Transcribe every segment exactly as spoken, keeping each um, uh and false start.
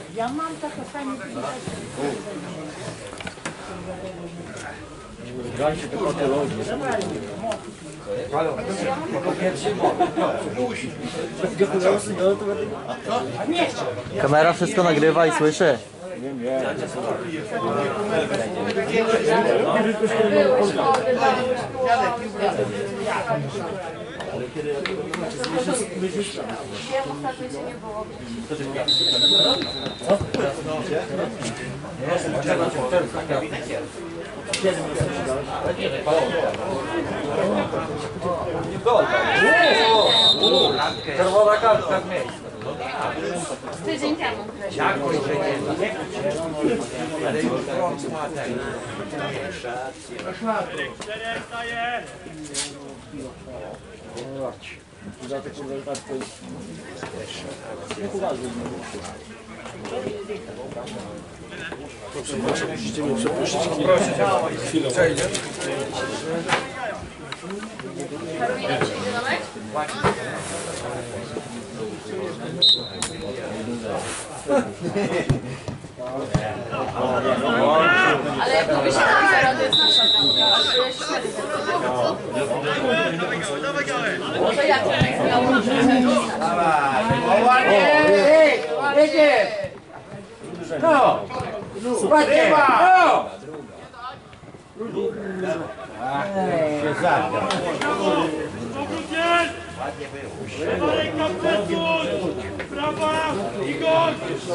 Ja mam takie fajne Grajcie do patologii. Halo, jako pierwszy Kamera wszystko nagrywa i słyszy. Wiem, wiem. Czerwona kartka z miejsca. Tydzień temu. Jakoś będzie. Ale już prąd spada. Za te kurwa tak to jest... Nie poważnie. Proszę, musicie mnie przeprosić. Chwilę. Przejdzie. Karolina przyjdzie do mecz? Ale jak to wysiadam zero, to jest nasza bramka, ale to jest cztery zero. No to jak to jest miało? Ej, jedzie! No! Ładnie! No! Się zabrał. Ładnie było. Brawa! Igor!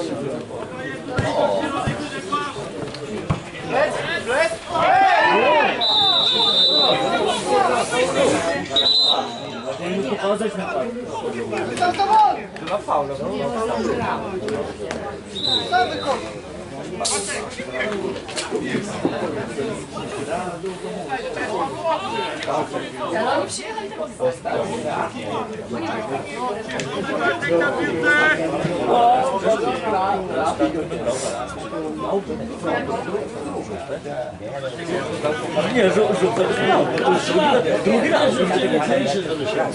Chyba faula. Ale oni przyjechali teraz. Nie, rzucę to już drugi raz, że nie żeby się...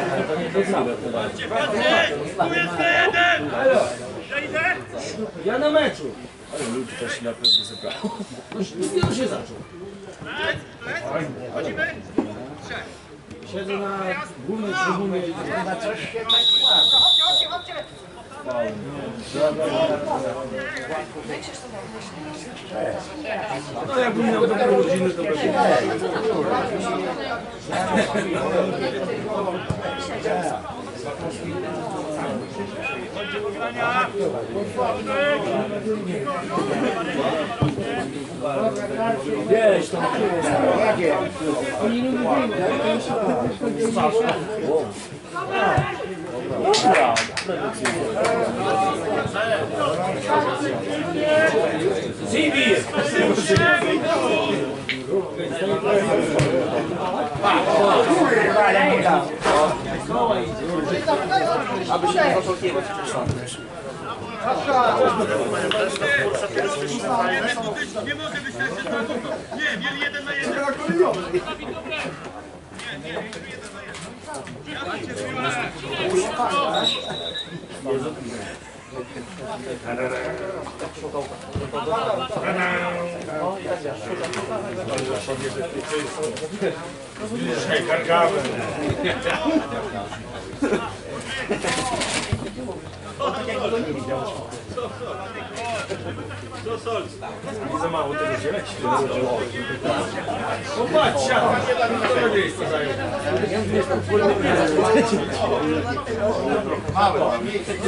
Ja na meczu. Ale ludzi też się naprawdę zebrało. Dopiero się zaczął. Siedzę na głównej trybunie i... No jakbym miał dobre rodziny, to by się... Wiesz, to oni lubią dobra, Zibir! Aby się nie zaczął Nie mogę wyświadczyć na długo. Nie, mieli jeden na jeden. Nie, nie, mieli jeden na Co sol? Nie za mało tego wziąłeś? Popatrz, siadam, nie da miejsca zająć. Mało.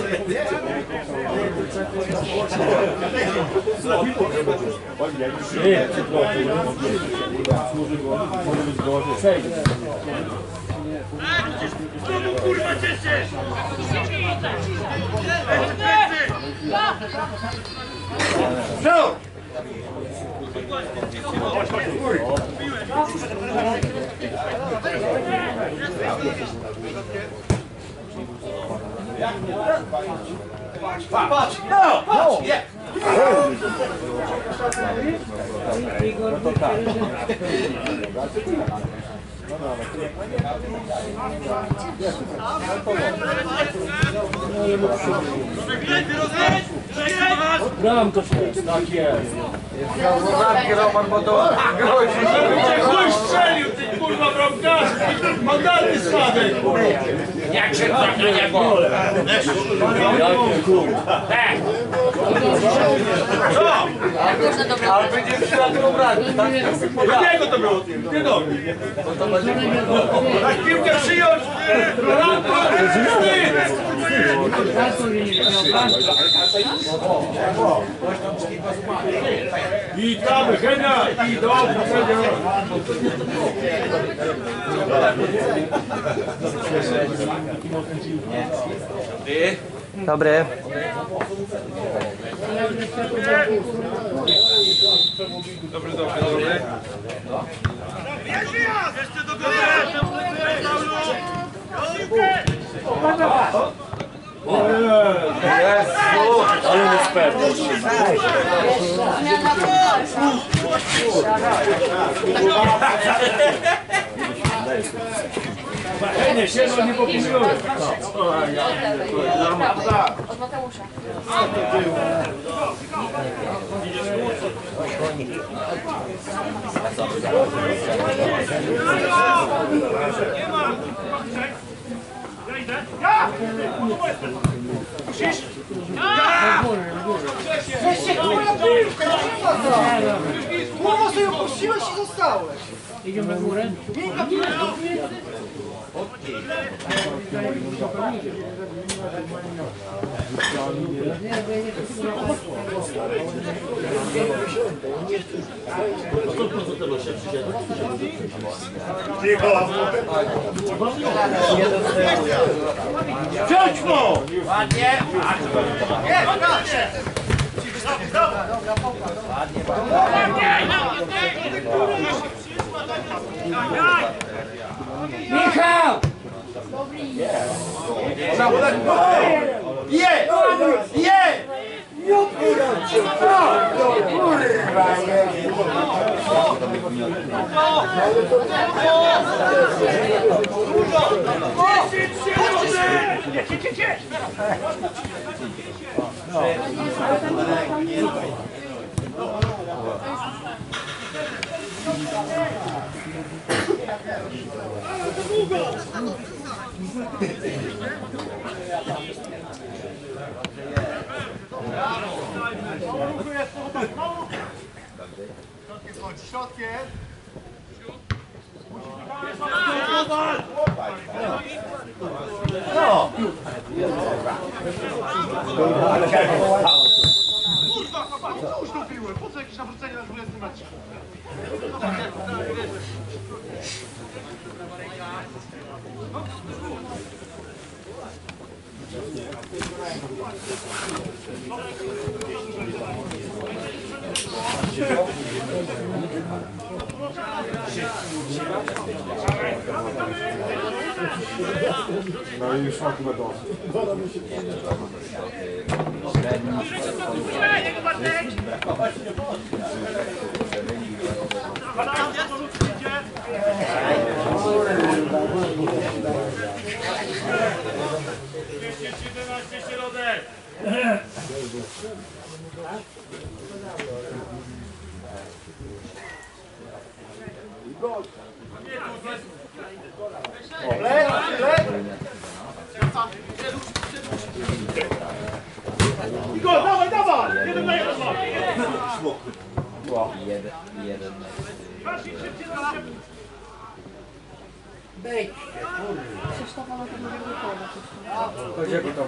Nie, przepraszam. Może być gorzej. Przejdź. Znowu kurwa cieszę! Co? Patrz! No! Patrz! Nie! No to tak. Czekaj, Bramka świetna, tak jest. Bramki Roman, bo to grozi. Żeby cię chuj strzelił, ty kurwa bramkarz! Mandaty spadaj! Jak się trafia nie było? Jakie kurwa. Co? Można dobra. Ale będzie trzy na tym bramki, tak? Jakiego to było? Nie do mnie. Tak piłkę przyjąć! Bramka! I tam Henia i do Henia. Dobry. Dobry, dobry, dobry. Jeszcze do góry! Ale nie spewny. Zmiana pokoju. Nie, się nie popuściłem. Od Mateusza. Głowa sobie opuściłeś i zostałeś. Idziemy na górę? Wziąć mu! Ładnie. Michał! Je! Je! Środkiem. Kurwa, chłopaki, co już to piłem? Po co jakieś nawrócenie na dwudziestym meczu? No i już mam chyba dosyć. dwieście siedemnaście środek! Igor, dawaj, dawaj! Jeden na jeden ma! Jeden, jeden. Krzysztofa ma tego drugiego Gdzie go tam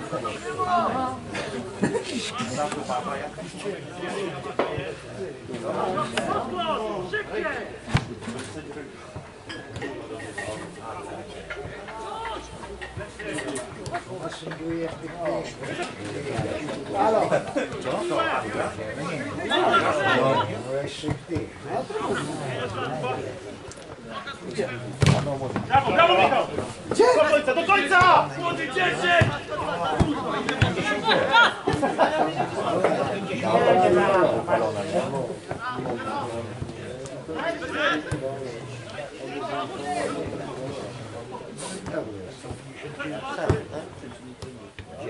Brawo, brawo Michał! Do końca, do końca! Młody dziecię!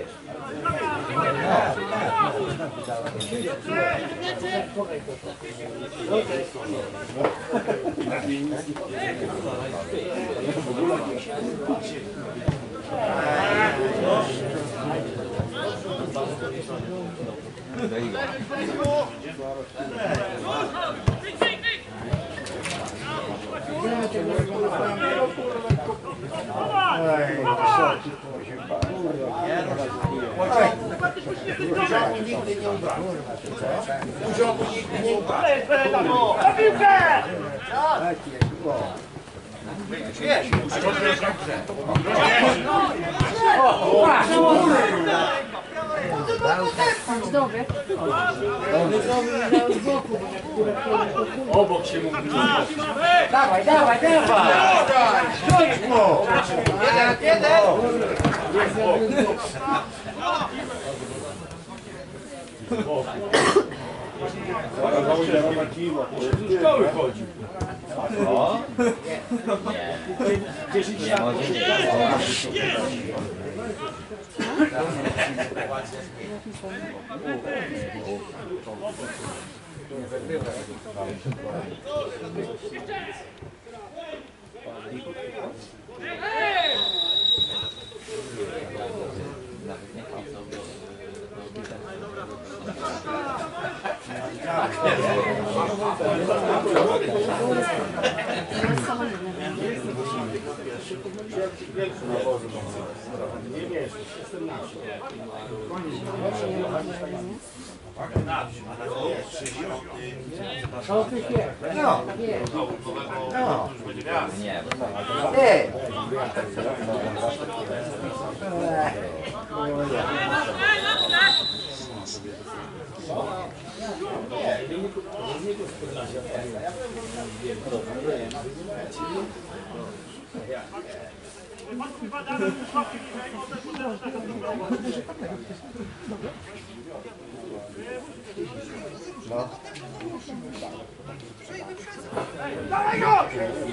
Na piłkę! Dobry. Obok się mówi. Dawaj, dawaj, dawaj! Jeden, jeden! Do szkoły chodzi. Co ty się? No. No. Nie. Ty. No. Dawaj go!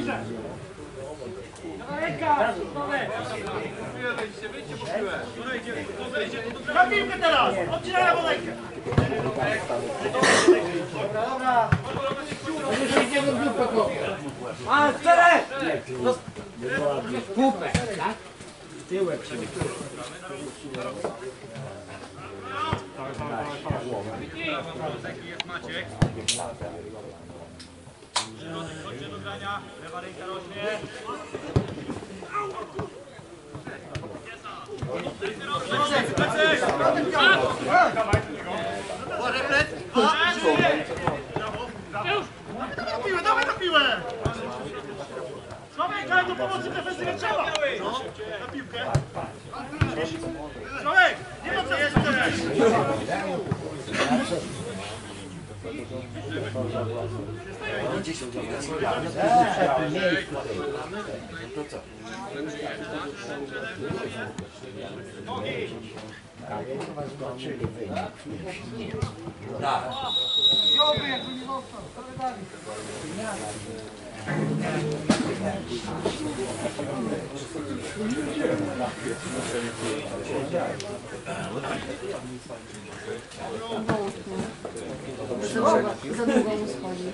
Na piłkę teraz! Odcinaj wolejkę! Już idziemy w dupę kopię. A, czterech! Kupę, tak? Tyłek się. Maciek. Chodźcie do grania, lewa ręka rośnie. Dawaj na piłę, dawaj na piłę! Sławek, graj do pomocy w defensywie trzeba! No, na piłkę. Sławek, nie ma co jeszcze! Za długo mu schodzi.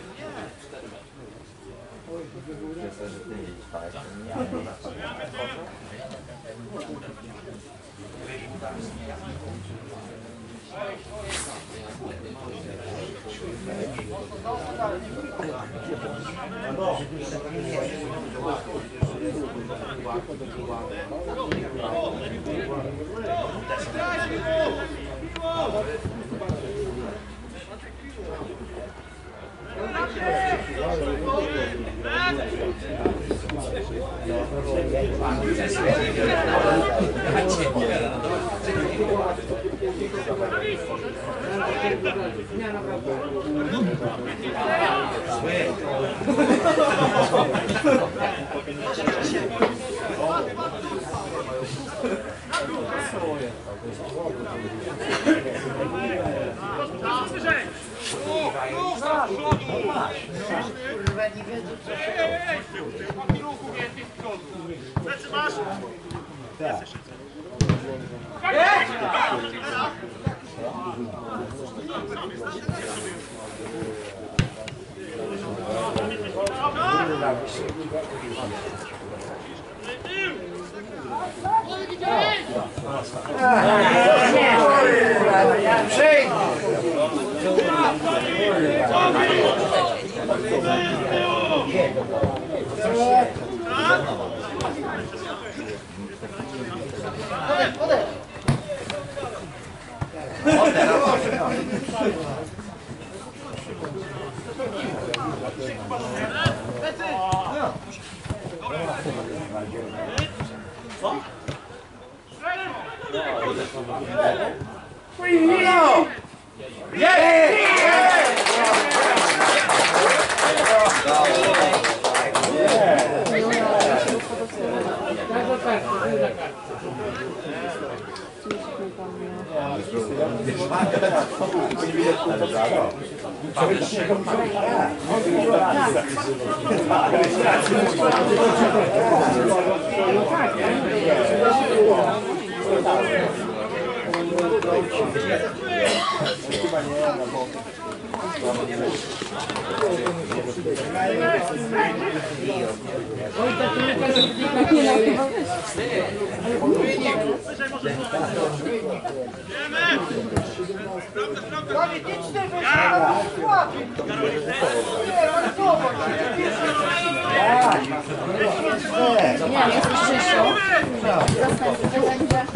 Plecy masz? Nie, jest Krzysiu. Zastępcy będzie.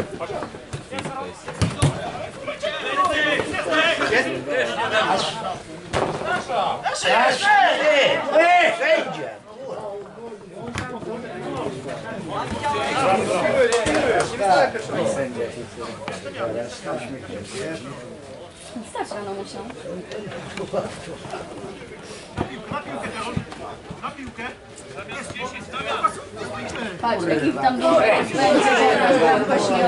Wszędzie! Stać rano musiał. Na piłkę teraz. Na piłkę. Jest dziesięć. Patrz, jaki tam duży będzie teraz właśnie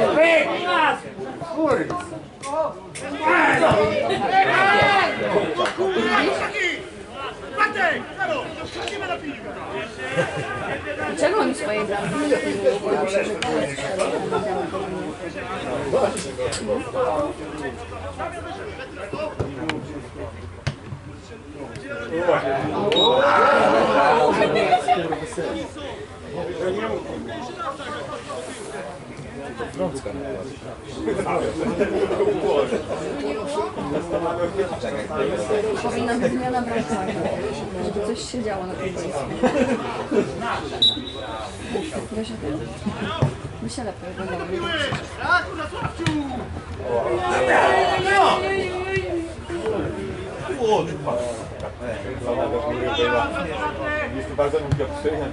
Dlaczego oni swojej bramki nie pilnują? Myślę, że to jest powinna być zmiana bramki, żeby coś się działo na tym boisku. Wiesz o tym? My się lepiej wyglądamy. Jest bardzo lubię przyjąć.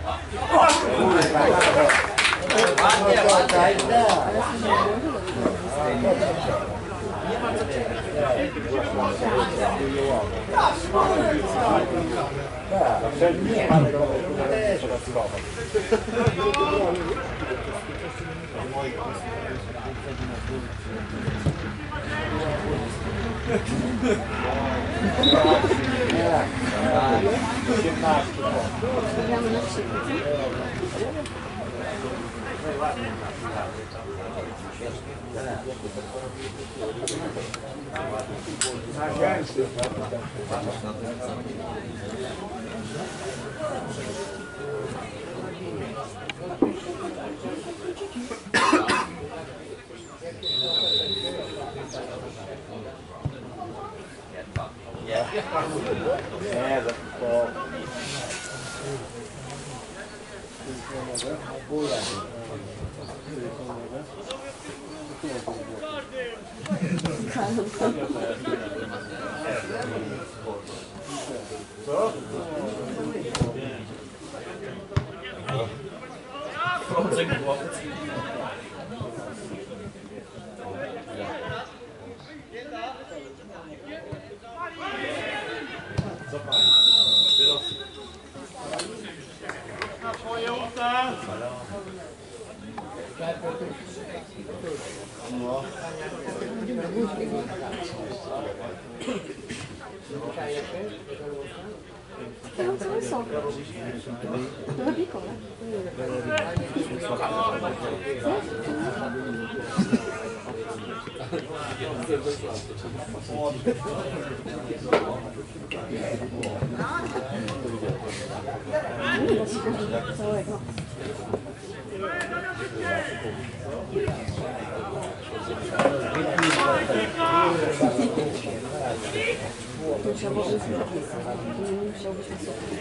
Gramy na trzy. Nie, za to... Co? Na swoje usta. No. Teraz wysoko. Trochę pikowe. Całego. To musiało być nie musiał być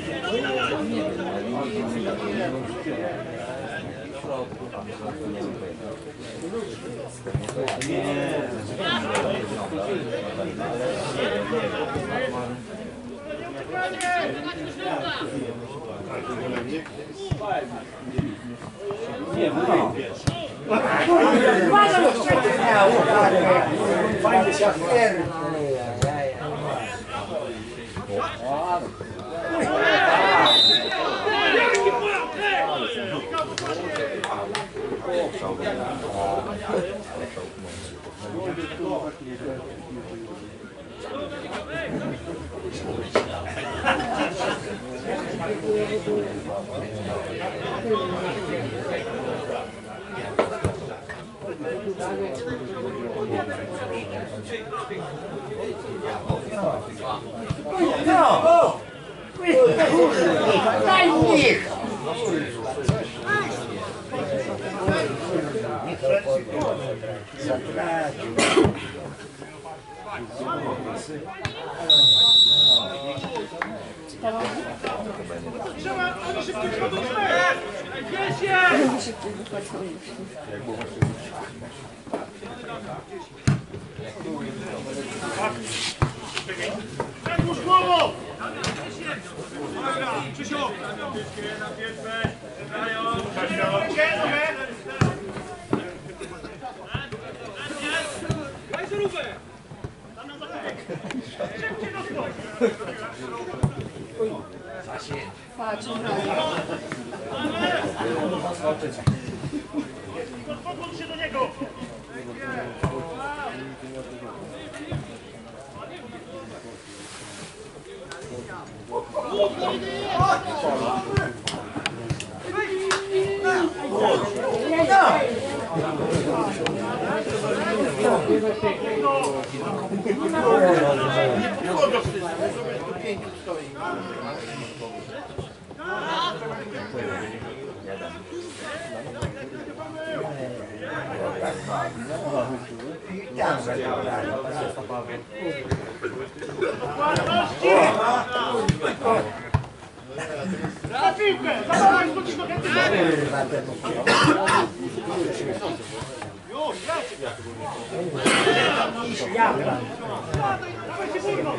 Nie, no wiesz. Fajnie się No! Daj mi! Już głową! Krzysiu! Patrz, Podłącz się do niego! Na piłkę! Zadawaj, skąd się Już, dawajcie burno!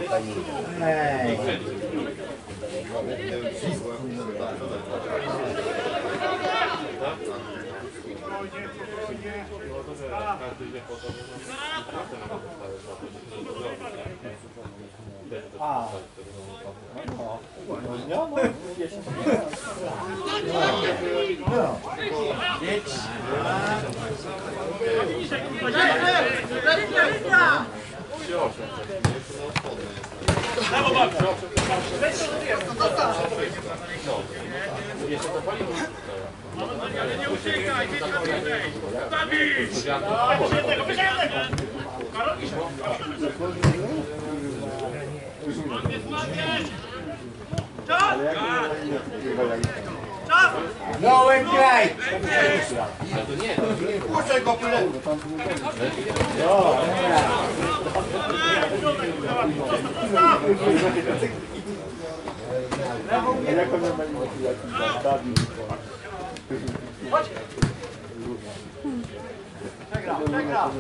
Nie uciekaj, jednego, bierz jednego! Karolki się! Czas! Czas! Nołem kraj! Puszczaj go, pyle! Jak on będzie mówił, jak zastawił. Przegrał, przegrał!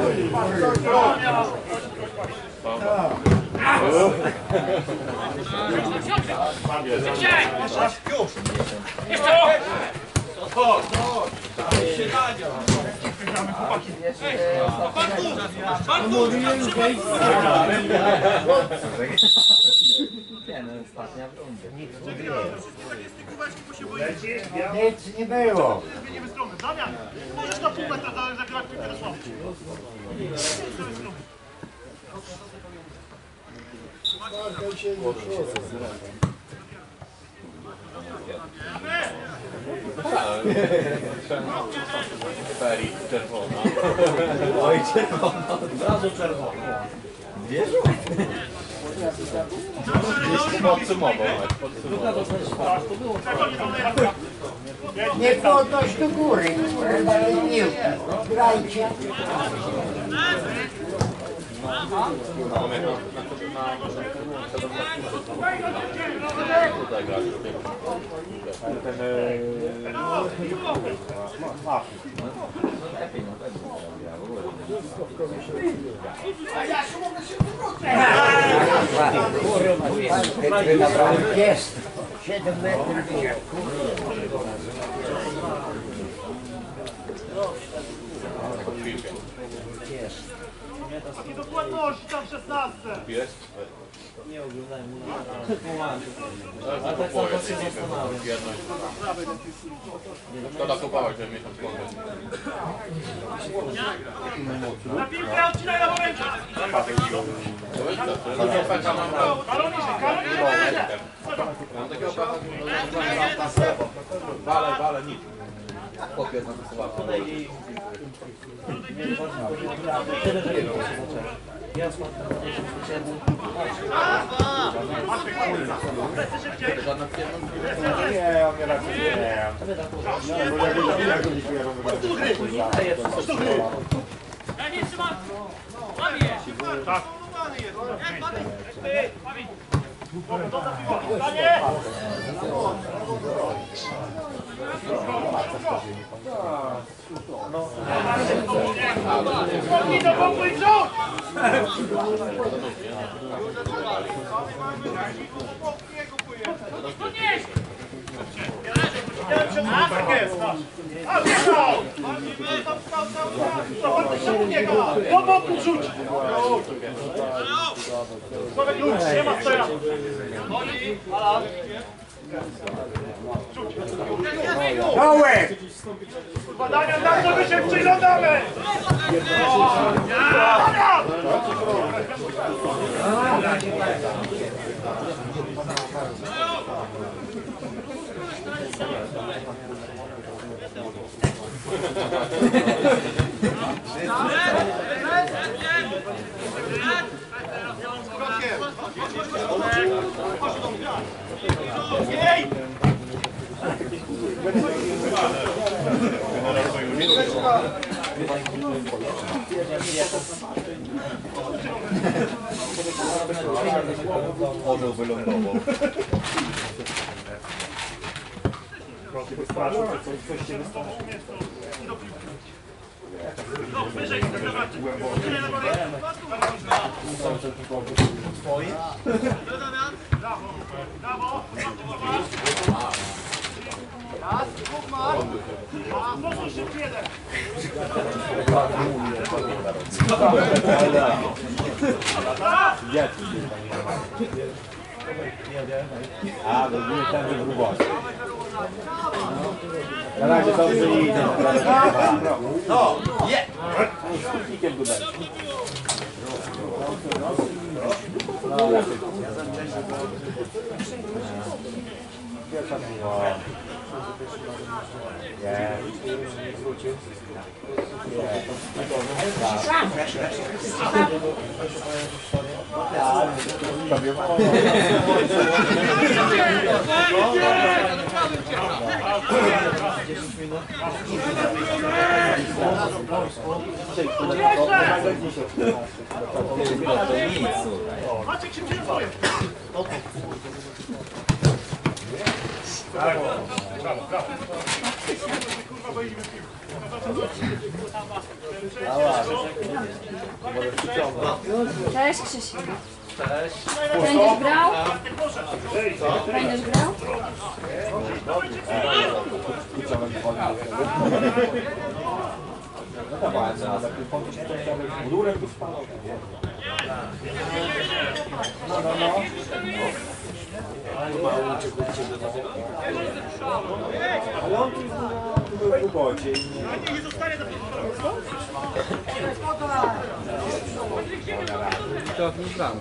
Nie no, ostatnia w rundzie. Nic nie było. Zmienimy stronę. Damian, możesz na pół metra za- zagrać piłkę do sławy. Słyszałem. Ferii czerwona. Oj, czerwono. Od razu czerwono. Wierzą? Podsumował. Druga to też spadł. To było Nie podnoś do góry, kurwa, dalej piłki. Grajcie. Ten... e, Mafia. Lepiej, no tak. Ja w ogóle nie. Jest. siedem metrów. Takiej dokładności tam w szesnastce. Jest? nie oglądałem. Ale tak samo się zastanawiam. Szkoda kopałek, żeby mnie tam skonać. Na piłkę odcinaj na rękę. To jest co? To pecha mam na... Karolisze, karolisze. Mam takiego pecha, że... Wale, wale, nic. Popier na to słabo. Tyle, że nie wiem, ja spadłem. Żadna przyjemność. Nie, on nie raczej nie. No, bo jak jak go nie Ja nie trzymam. Łamie. Tak. Ty, Pawi. Panie! Spodnij do boku i wrzuć! Podnieś! A, tak jest! A, wjechał! To chodź się u niego! Do boku wrzuć! Słowek już, nie ma stoja! Alan! Dołek! Badania na to, my się przyglądamy! Jej! Orzeł wylądował. No, wyżej, brawo, brawo, raz, dwóch ma, a proszę szybciej jeden. A, bo nie tam w grubości. Na razie dobrze idzie. No, je! Ikiem go dać. Pierwsza była. Nie. Maciek się przyjmuje. Brawo, brawo, brawo. Kurwa, boimy piłkę. Cześć Krzysiu. Cześć. Będziesz grał? Będziesz grał? Murem tu spadał. No, no, no. Ale on tu był w robocie. A nie zostanie do To nie znam.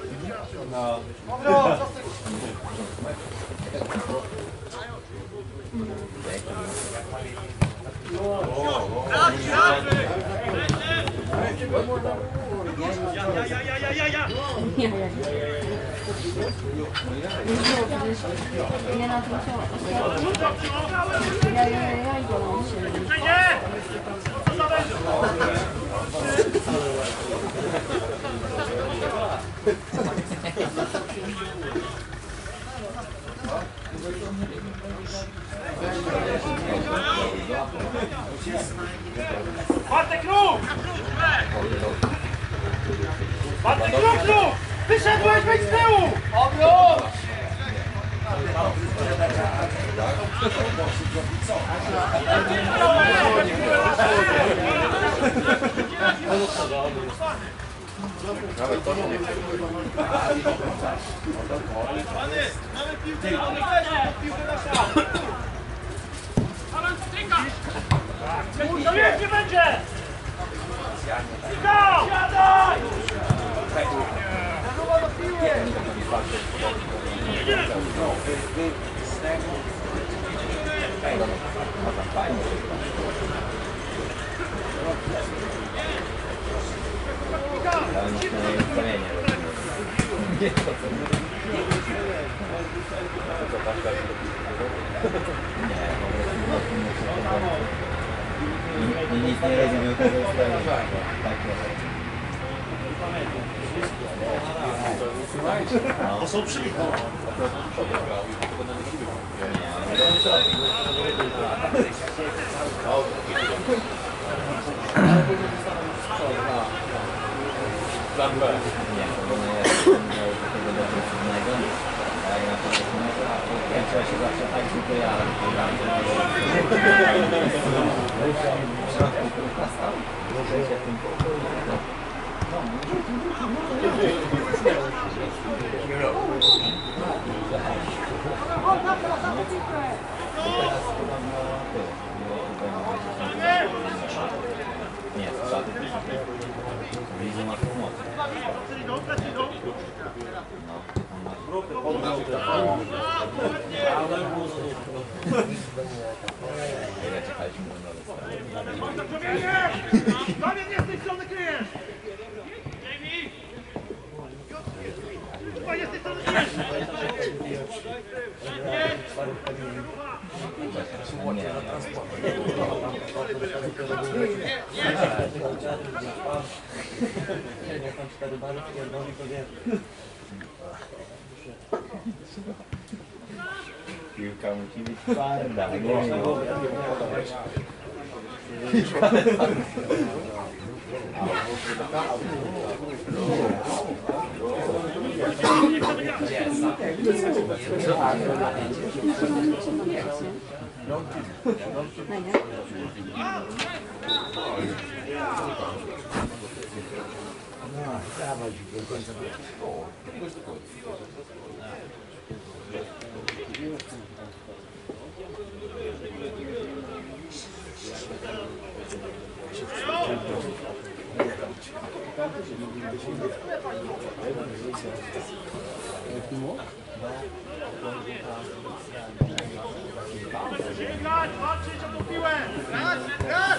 No. Nie, nie na tym co ja, ja, ja, ja idę na siebie. Bartek Kruk! Bartek Kruk, Kruk! Wyszedłeś, wejdź z tyłu! Obróć! Mamy piłkę, mamy piłkę na szaf! To jest, nie będzie! Go! Siadaj! Zaruba do piły! I nic nie rozumiem, tego jest tak. To są przy nich. Plan B. Nie, to nie jest takiego defensywnego, a jak na to ja trzeba się zawsze tak tylko ja w środku kurwa stał, że się w tym nie, strzady. Widzę na pomoc. Damian, nie z tej strony kryjesz! Chyba nie z tej strony kryjesz! Piłka musi być twarda, nie można go Grać, walczyć o tą piłę! Grać, grać!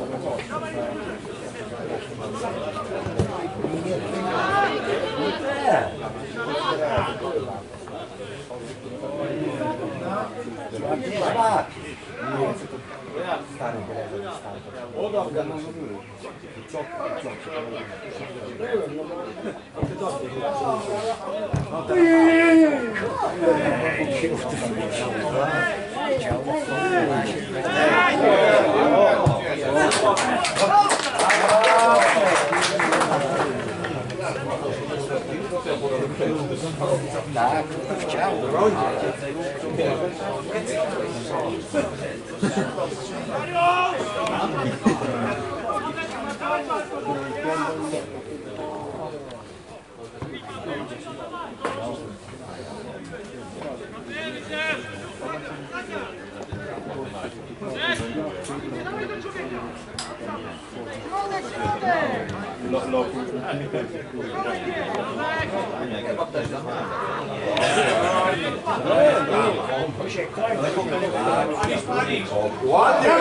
Tak, chciał bronić. No, Ładnie!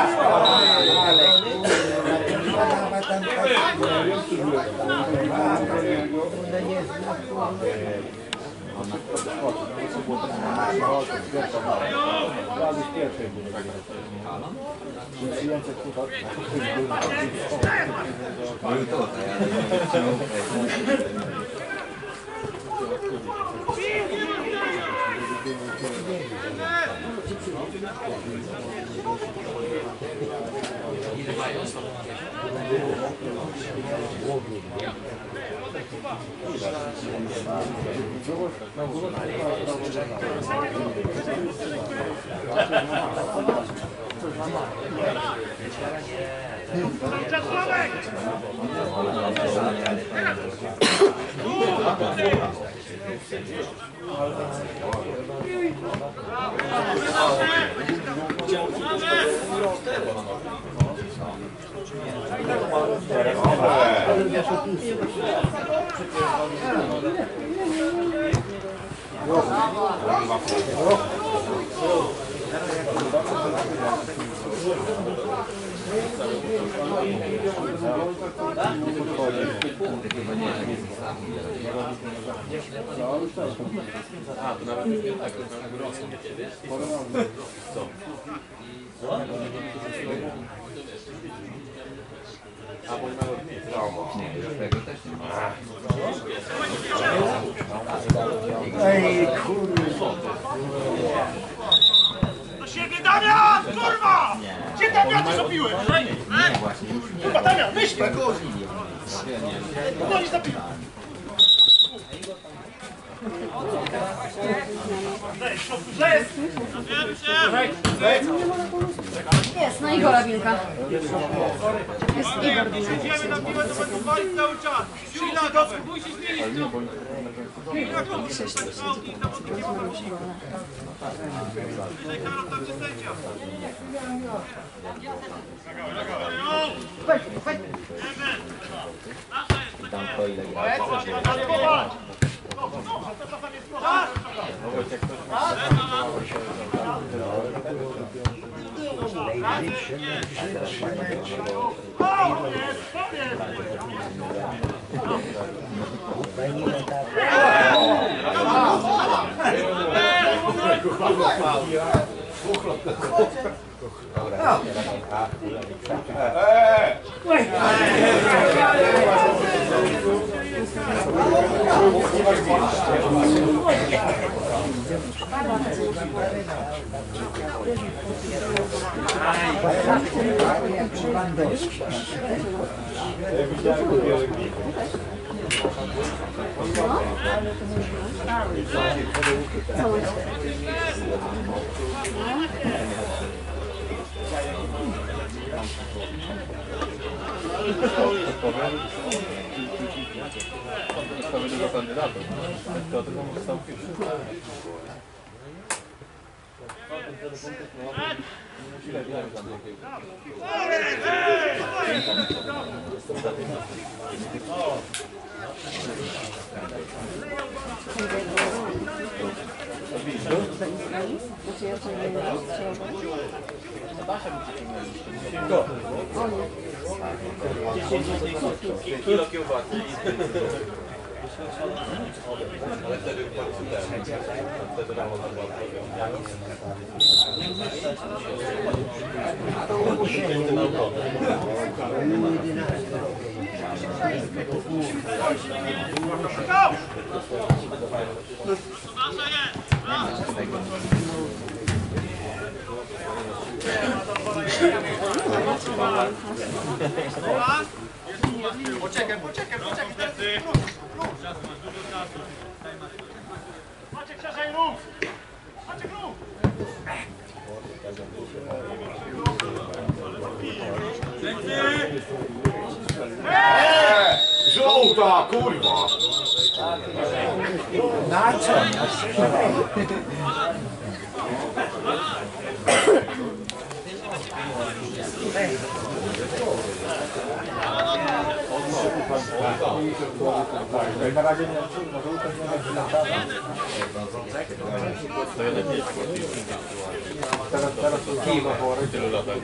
No i tutaj, ale nie wytrzymał. A, to nawet nie tak, to nawet gorąco będzie, wiesz? Co? A, bo nie ma lotnicy. Nie, już tego też nie ma. Ej, kurwa! Do siebie, Damian! Kurwa! Gdzie Damian zabiłeś? Nie, właśnie, już nie. Kurwa, Damian, wyśpij! Nie, No i zabił! Jest, no Igora Wilka. Jest Igor Wilka. Idziemy na piłę, to będą walić cały czas! Silna, Gosku, bój się zmienić tu! Kilka kół! Ile Karol tam się sędzia? tam to ile gra. Stawię dużo kandydatów. To tylko może stał ile wiemy tam jakiego? Kilo kiełbasy. Ale wtedy wtedy na można było Poczekaj, poczekaj, poczekaj, teraz jest plus, plus. Czas masz, dużo czasu. Maciek, szerzej rób! Maciek, rób! Eee! Żółta, kurwa! Na co? Tak, na razie nie może ukazać na Teraz, teraz to kiwa pory. Tylu latach.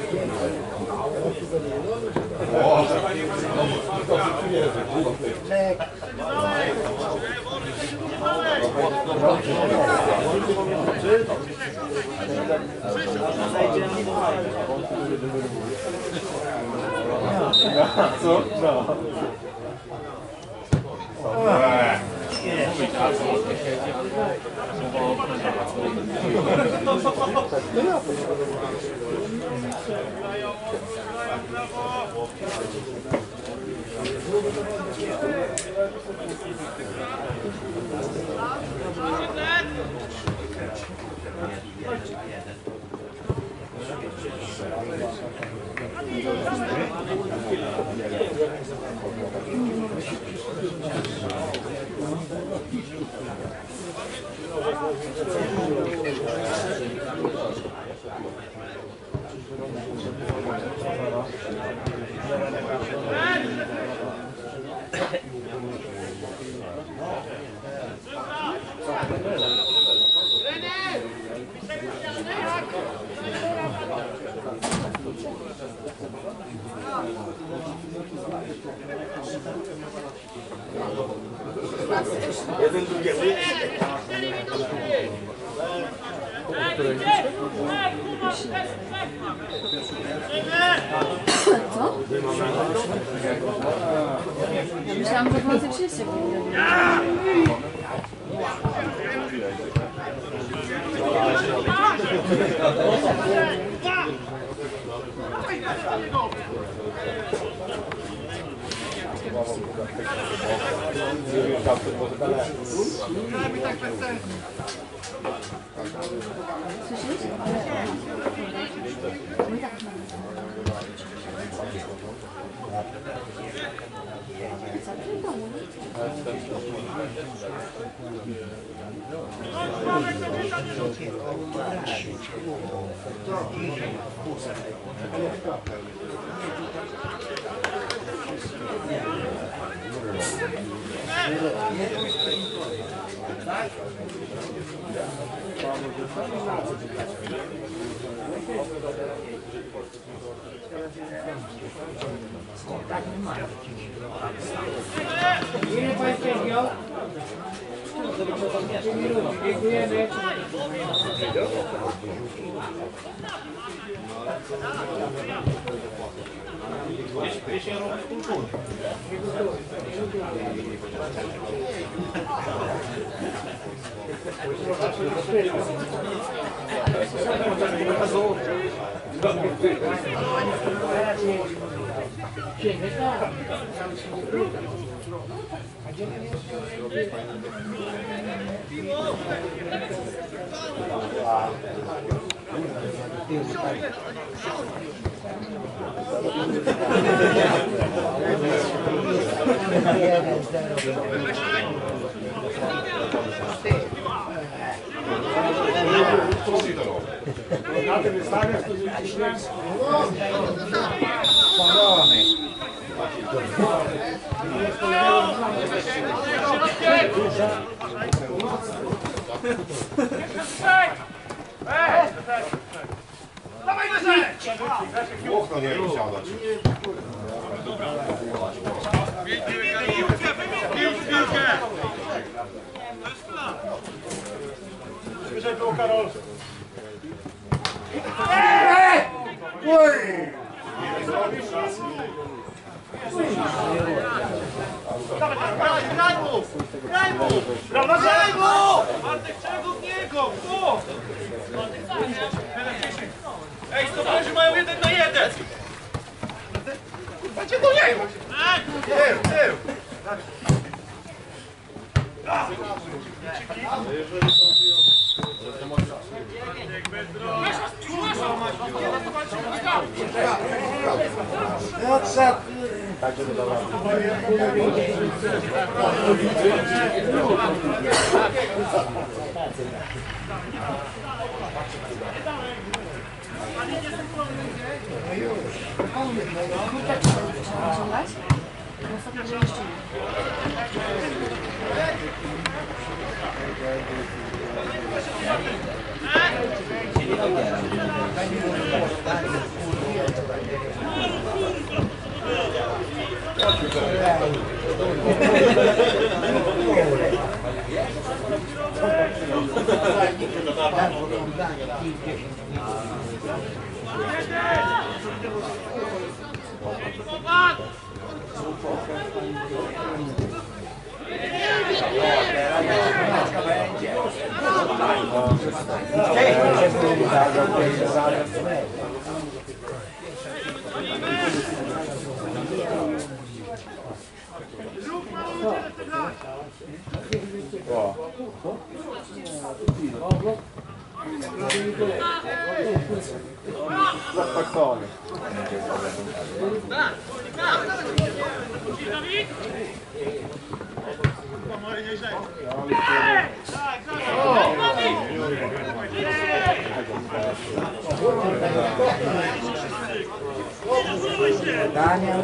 Co? No. Jeden drugiemu. Co? Ja myślałam, że w nocy wszyscy byli. Słyszysz? My tak mamy. Co ty domu? Ile Państwo wziął? Dziękujemy. Na tym wystawiasz, to jest Spalony. Dawaj wyżej! okno nie wiem siadać. Piłkę, wymień piłkę! Wyżej było Karol. Dawaj, graj mu! Graj mu! Graj mu! Bartek, czego w niego? Kto? Ej, stoperzy mają jeden na jeden! Macie do niego! Tył, tył! Zapaksony. Dania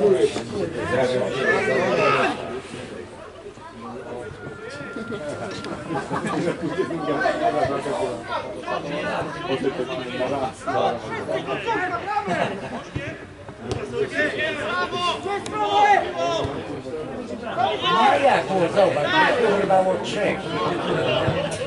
No jak, zobacz, kurwa od trzech.